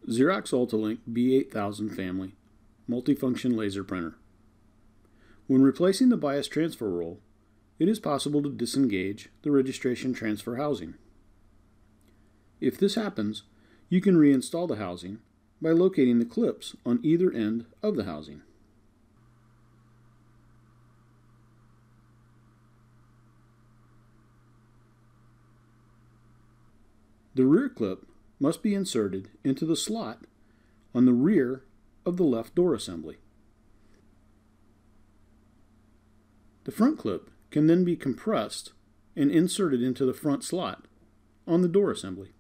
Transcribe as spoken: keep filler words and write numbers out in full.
Xerox AltaLink B eight thousand Family Multifunction Laser Printer. When replacing the bias transfer roll, it is possible to disengage the registration transfer housing. If this happens, you can reinstall the housing by locating the clips on either end of the housing. The rear clip must be inserted into the slot on the rear of the left door assembly. The front clip can then be compressed and inserted into the front slot on the door assembly.